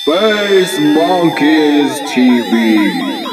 Space Monkeys TV。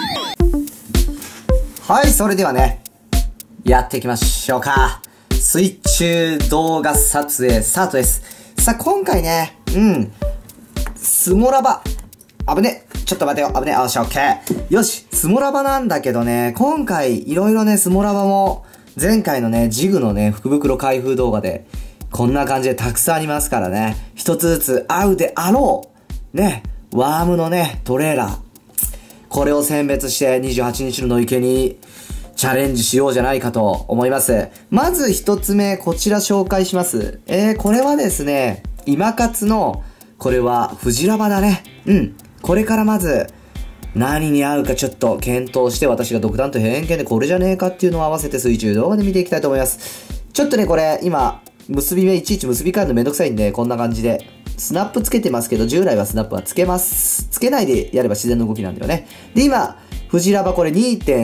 はい、それではね、やっていきましょうか。水中動画撮影スタートです。さあ、今回ね、スモラバ。危ね。ちょっと待てよ。危ね。よし、オッケー。よし、スモラバなんだけどね、今回いろいろね、スモラバも、前回のね、ジグのね、福袋開封動画で、こんな感じでたくさんありますからね、一つずつ合うであろう。ね、ワームのね、トレーラー。これを選別して28日の野池にチャレンジしようじゃないかと思います。まず一つ目、こちら紹介します。これはですね、今活の、これはフジラバだね。これからまず、何に合うかちょっと検討して私が独断と偏見でこれじゃねえかっていうのを合わせて水中動画で見ていきたいと思います。ちょっとね、これ今、結び目いちいち結び替えるのめんどくさいんで、こんな感じで。スナップつけてますけど、従来はスナップはつけます。つけないでやれば自然の動きなんだよね。で、今、フジラバこれ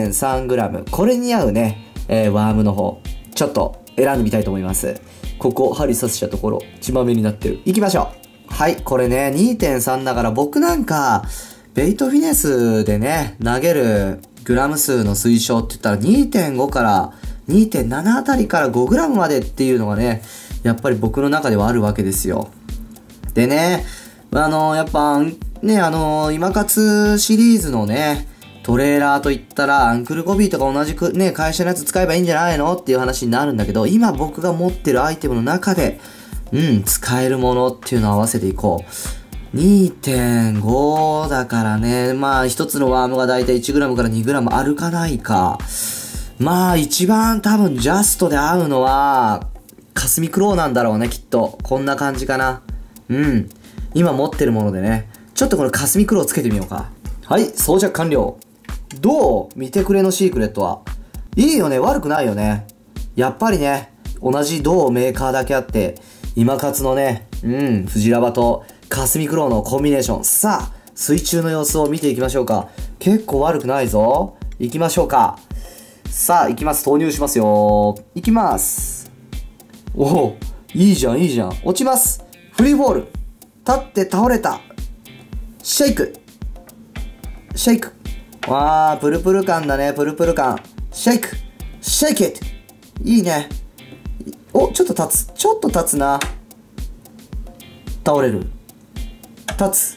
2.3g。これに合うね、ワームの方、ちょっと選んでみたいと思います。ここ、針刺したところ、血まめになってる。行きましょう。はい、これね、2.3 だから僕なんか、ベイトフィネスでね、投げるグラム数の推奨って言ったら 2.5 から2.7 あたりから 5g までっていうのがね、やっぱり僕の中ではあるわけですよ。でね、やっぱ、ね、今活シリーズのね、トレーラーといったら、アンクルコビーとか同じくね、会社のやつ使えばいいんじゃないのっていう話になるんだけど、今僕が持ってるアイテムの中で、使えるものっていうのを合わせていこう。2.5 だからね、まあ一つのワームがだいたい 1g から 2g あるかないか。まあ一番多分ジャストで合うのは、カスミクロウなんだろうね、きっと。こんな感じかな。今持ってるものでね。ちょっとこれカスミクロウつけてみようか。はい、装着完了。どう？見てくれのシークレットは。いいよね、悪くないよね。やっぱりね、同じ同メーカーだけあって、今活のね、フジラバとカスミクロウのコンビネーション。さあ、水中の様子を見ていきましょうか。結構悪くないぞ。行きましょうか。さあ、行きます。投入しますよ。行きます。おお、いいじゃん、いいじゃん。落ちます。フリーフォール。立って倒れた。シェイク。シェイク。わー、プルプル感だね、プルプル感。シェイク。シェイキット。いいね。お、ちょっと立つ。ちょっと立つな。倒れる。立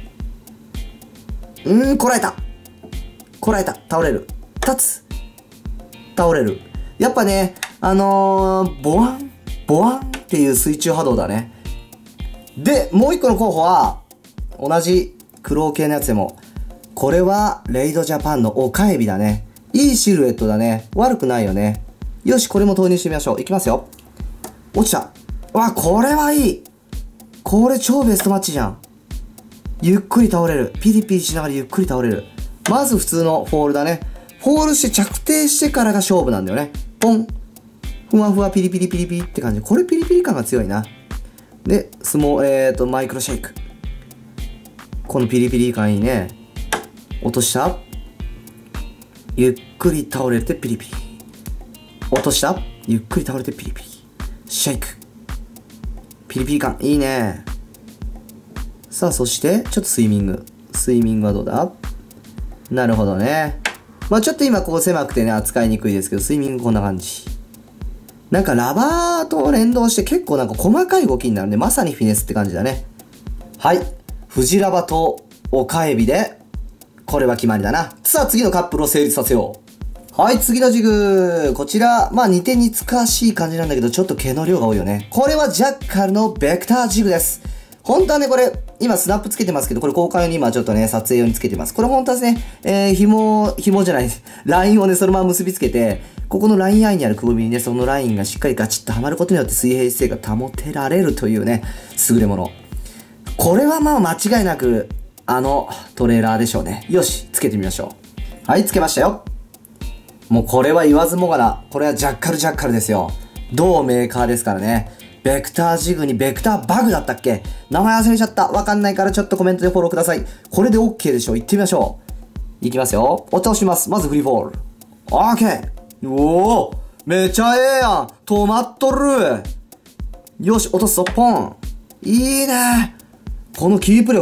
つ。こらえた。こらえた。倒れる。立つ。倒れる。やっぱね、ボワン、ボワンっていう水中波動だね。で、もう一個の候補は、同じクロウ系のやつでも、これはレイドジャパンのオカエビだね。いいシルエットだね。悪くないよね。よし、これも投入してみましょう。いきますよ。落ちた。わ、これはいい。これ超ベストマッチじゃん。ゆっくり倒れる。ピリピリしながらゆっくり倒れる。まず普通のフォールだね。フォールして着底してからが勝負なんだよね。ポン。ふわふわピリピリピリピリって感じ。これピリピリ感が強いな。で、マイクロシェイク。このピリピリ感いいね。落とした。ゆっくり倒れてピリピリ。落とした。ゆっくり倒れてピリピリ。シェイク。ピリピリ感いいね。さあ、そして、ちょっとスイミング。スイミングはどうだ？なるほどね。まあちょっと今ここ狭くてね、扱いにくいですけど、スイミングこんな感じ。なんかラバーと連動して結構なんか細かい動きになるんで、まさにフィネスって感じだね。はい。フジラバとオカエビで、これは決まりだな。さあ次のカップルを成立させよう。はい、次のジグ。こちら、まあ似て似つかしい感じなんだけど、ちょっと毛の量が多いよね。これはジャッカルのベクタージグです。本当はね、これ、今スナップつけてますけど、これ交換用に今ちょっとね、撮影用につけてます。これ本当はね、紐じゃない、ラインをね、そのまま結びつけて、ここのラインアイにあるくぼみにね、そのラインがしっかりガチッとはまることによって水平姿勢が保てられるというね、優れもの。これはまあ間違いなく、トレーラーでしょうね。よし、つけてみましょう。はい、つけましたよ。もうこれは言わずもがな。これはジャッカルですよ。同メーカーですからね。ベクタージグにベクターバグだったっけ？名前忘れちゃった。わかんないからちょっとコメントでフォローください。これで OK でしょ。行ってみましょう。行きますよ。お茶をします。まずフリーフォール。OK。おー、めちゃええやん。止まっとる。よし、落とすぞ。ポン。いいね。このキープ力。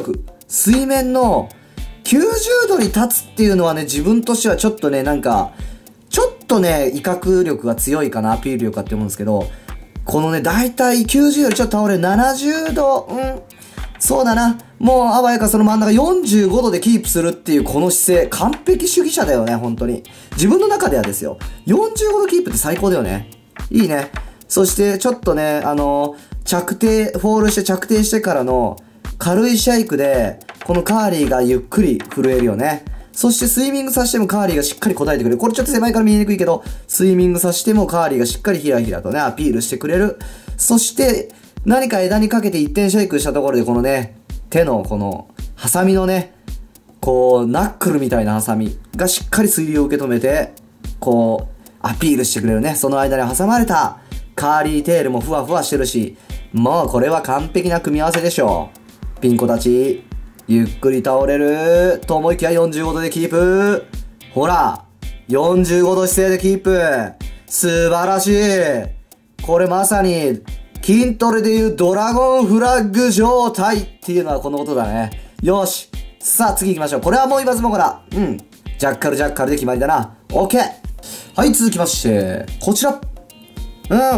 水面の90度に立つっていうのはね、自分としてはちょっとね、なんか、ちょっとね、威嚇力が強いかな、アピール力かって思うんですけど、このね、だいたい90よりちょっと倒れる70度、そうだな。もう、あわやかその真ん中45度でキープするっていうこの姿勢、完璧主義者だよね、本当に。自分の中ではですよ。45度キープって最高だよね。いいね。そして、ちょっとね、フォールして着底してからの軽いシェイクで、このカーリーがゆっくり震えるよね。そしてスイミングさせてもカーリーがしっかり答えてくれる。これちょっと狭いから見えにくいけど、スイミングさせてもカーリーがしっかりヒラヒラとね、アピールしてくれる。そして、何か枝にかけて一点シェイクしたところでこのね、手のこの、ハサミのね、こう、ナックルみたいなハサミがしっかり水流を受け止めて、こう、アピールしてくれるね。その間に挟まれたカーリーテールもふわふわしてるし、もうこれは完璧な組み合わせでしょう。ピン子たち、ゆっくり倒れると思いきや45度でキープ。ほら、45度姿勢でキープ。素晴らしい。これまさに、筋トレでいうドラゴンフラッグ状態っていうのはこのことだね。よし。さあ次行きましょう。これはもう言わずもがな。ジャッカルで決まりだな。オッケー。はい、続きまして、こちら。はい、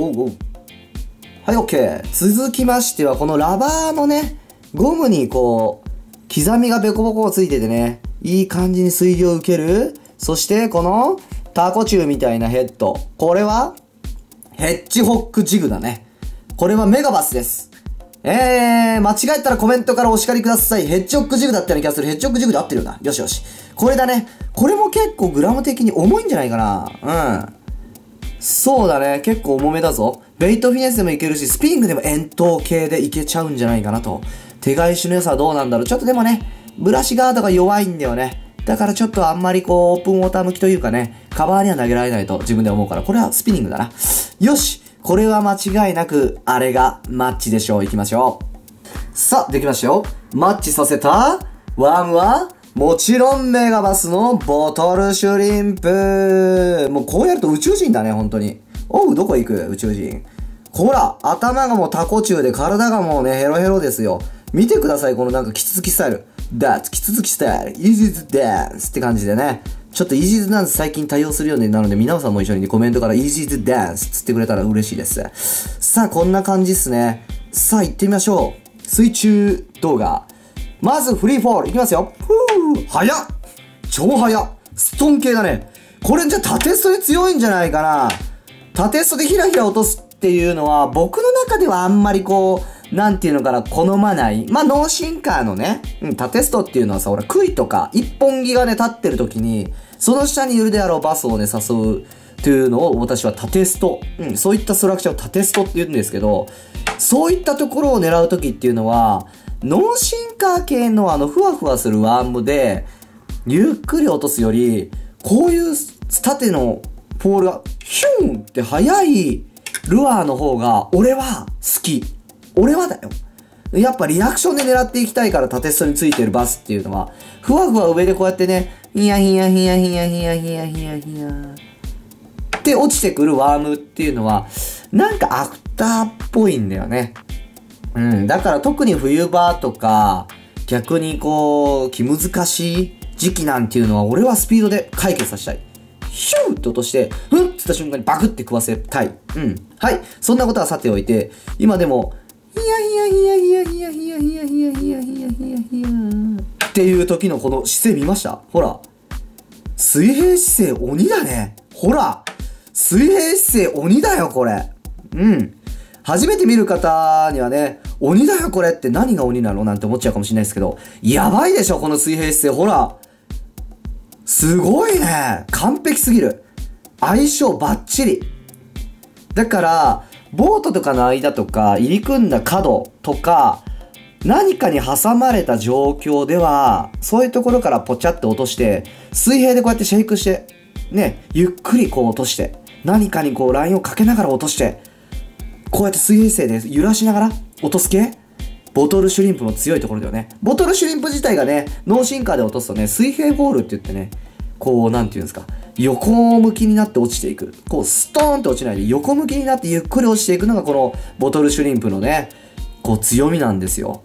オッケー。続きましては、このラバーのね、ゴムにこう、刻みがベコボコついててね、いい感じに水流を受ける。そして、この、タコチュウみたいなヘッド。これは、ヘッジホックジグだね。これはメガバスです。間違えたらコメントからお叱りください。ヘッジホックジグだったような気がする。ヘッジホックジグで合ってるよな。よしよし。これだね。これも結構グラム的に重いんじゃないかな。そうだね。結構重めだぞ。ベイトフィネスでもいけるし、スピングでも円筒系でいけちゃうんじゃないかなと。手返しの良さはどうなんだろう。ちょっとでもね、ブラシガードが弱いんだよね。だからちょっとあんまりこう、オープンウォーター向きというかね、カバーには投げられないと自分で思うから、これはスピニングだな。よし。これは間違いなく、あれがマッチでしょう。行きましょう。さあ、できましたよ。マッチさせたワンは、もちろんメガバスのボトルシュリンプ。もうこうやると宇宙人だね、本当に。おう、どこ行く宇宙人。ほら、頭がもうタコ中で体がもうね、ヘロヘロですよ。見てください、このなんかキツツキスタイル。キツツキスタイル。イージーズダンスって感じでね。ちょっとイージーズダンス最近対応するようになるので、皆さんも一緒にコメントからイージーズダンスつってくれたら嬉しいです。さあ、こんな感じっすね。さあ、行ってみましょう。水中動画。まず、フリーフォール。いきますよ。早っ超早っストン系だね。これじゃ縦ストで強いんじゃないかな。縦ストでヒラヒラ落とすっていうのは、僕の中ではあんまりこう、なんていうのかな、好まない。まあ、ノーシンカーのね、縦ストっていうのはさ、俺、杭とか、一本木がね、立ってる時に、その下にいるであろうバスをね、誘うというのを、私は縦スト。そういったストラクチャーを縦ストって言うんですけど、そういったところを狙う時っていうのは、ノーシンカー系のふわふわするワームで、ゆっくり落とすより、こういう縦のポールが、ヒューンって速いルアーの方が、俺は好き。俺はだよ。やっぱリアクションで狙っていきたいから縦ストについてるバスっていうのは、ふわふわ上でこうやってね、ヒヤヒヤヒヤヒヤヒヤヒヤヒヤヒヤって落ちてくるワームっていうのは、なんかアフターっぽいんだよね。だから特に冬場とか、逆にこう、気難しい時期なんていうのは、俺はスピードで解決させたい。ヒューって落として、ふんってった瞬間にバクって食わせたい。はい。そんなことはさておいて、今でも、ヒヤヒヤヒヤヒヤヒヤヒヤヒヤヒヤヒヤヒヤヒヤヒヤっていう時のこの姿勢見ました？ほら。水平姿勢鬼だね。ほら。水平姿勢鬼だよ、これ。初めて見る方にはね、鬼だよこれって何が鬼なのなんて思っちゃうかもしれないですけど、やばいでしょこの水平姿勢。ほら。すごいね。完璧すぎる。相性バッチリ。だから、ボートとかの間とか、入り組んだ角とか、何かに挟まれた状況では、そういうところからポチャって落として、水平でこうやってシェイクして、ね、ゆっくりこう落として、何かにこうラインをかけながら落として、こうやって水平姿勢で揺らしながら落とす系ボトルシュリンプの強いところだよね。ボトルシュリンプ自体がね、ノーシンカーで落とすとね、水平ボールって言ってね、こう、なんていうんですか、横向きになって落ちていく。こう、ストーンって落ちないで、横向きになってゆっくり落ちていくのが、このボトルシュリンプのね、こう、強みなんですよ。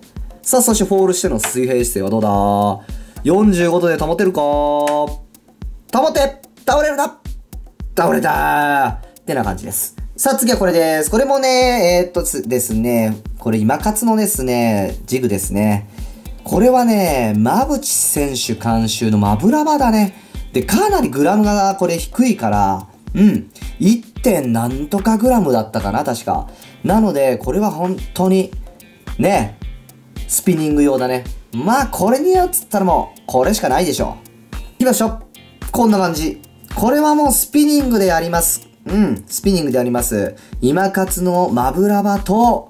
さあ、そしてフォールしての水平姿勢はどうだ ?45 度で保てるか保て倒れるな倒れたってな感じです。さあ、次はこれです。これもね、ですね、これ今勝のですね、ジグですね。これはね、馬淵選手監修のマブラバだね。で、かなりグラムがこれ低いから、1. 点なんとかグラムだったかな、確か。なので、これは本当に、ね、スピニング用だね。まあ、これにやっつったらもう、これしかないでしょ。いきましょう。こんな感じ。これはもうスピニングでやります。スピニングでやります。今勝のマブラバと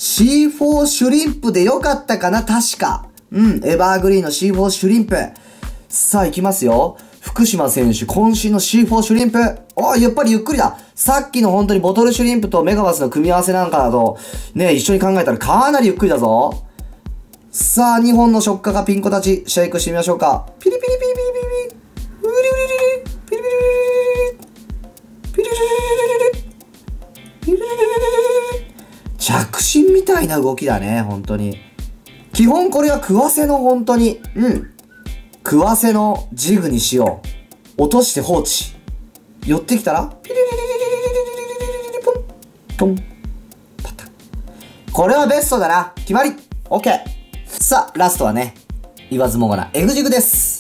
C4 シュリンプでよかったかな、確か。エバーグリーンの C4 シュリンプ。さあ、行きますよ。福島選手、渾身の C4 シュリンプ。やっぱりゆっくりだ。さっきの本当にボトルシュリンプとメガバスの組み合わせなんかだと、ね、一緒に考えたらかなりゆっくりだぞ。さあ、2本のショッカがピンコ立ち、シェイクしてみましょうか。ピリピリピリピリピリピリ。ウリウリリリピリピリピリピリピリピリピリピリ。着信みたいな動きだね、本当に。基本これは食わせの本当に、食わせのジグにしよう。落として放置。寄ってきたら、ピリリリリリリリリリリポン、ポン、パタン。これはベストだな。決まり。オッケー。さあ、ラストはね、言わずもがな、エグジグです。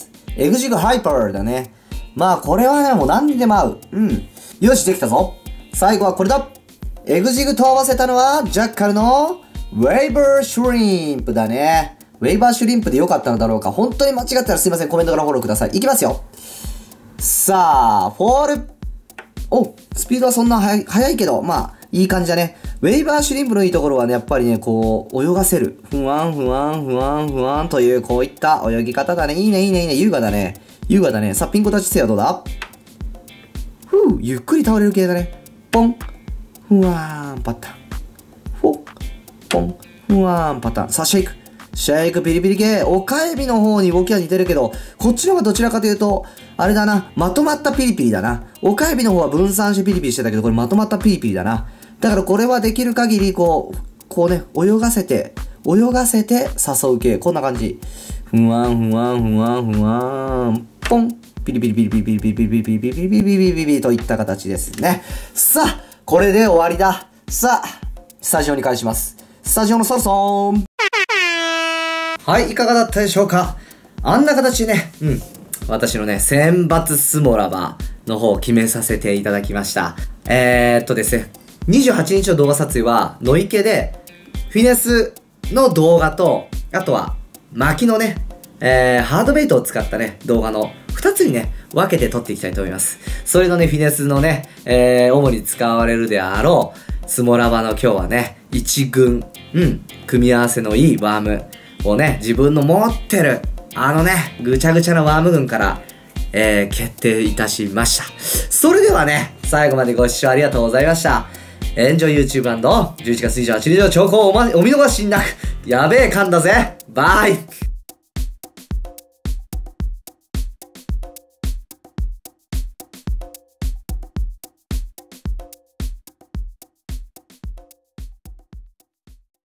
エグジグハイパーだね。まあ、これはね、もう何にでも合う。よし、できたぞ。最後はこれだ。エグジグと合わせたのは、ジャッカルの、ウェイバーシュリンプだね。ウェイバーシュリンプでよかったのだろうか。本当に間違ったらすいません。コメントからフォローください。いきますよ。さあ、フォール。スピードはそんな速いけど、まあ、いい感じだね。ウェイバーシュリンプのいいところはね、やっぱりね、こう、泳がせる。ふわんふわんふわんふわんという、こういった泳ぎ方だね。いいね、いいね、いいね。優雅だね。優雅だね。さあ、ピンコ立ち姿勢はどうだ？ゆっくり倒れる系だね。ポン。ふわーん、パターン。ポン。ふわーん、パターン。さあ、シェイク。シェイクピリピリ系。岡エビの方に動きは似てるけど、こっちの方がどちらかというと、あれだな。まとまったピリピリだな。岡エビの方は分散してピリピリしてたけど、これまとまったピリピリだな。だからこれはできる限り、こうね、泳がせて誘う系。こんな感じ。ふわん、ふわん、ふわん、ふわん。ポン。ピリピリピリピリピリピリピリピリピリピリピリピリピリピリといった形ですね。さあ、これで終わりだ。さあ、スタジオに返します。スタジオのソルソン。はい、いかがだったでしょうか？あんな形でね、私のね、選抜スモラバの方を決めさせていただきました。ですね、28日の動画撮影は、野池で、フィネスの動画と、あとは、巻きのね、ハードベイトを使ったね、動画の2つにね、分けて撮っていきたいと思います。それのね、フィネスのね、主に使われるであろう、スモラバの今日はね、1軍、組み合わせのいいワームをね、自分の持ってる、ぐちゃぐちゃなワーム群から、決定いたしました。それではね、最後までご視聴ありがとうございました。Enjoy YouTube& 11月28日の兆候をお見逃しなく。やべえ、噛んだぜ。バイ。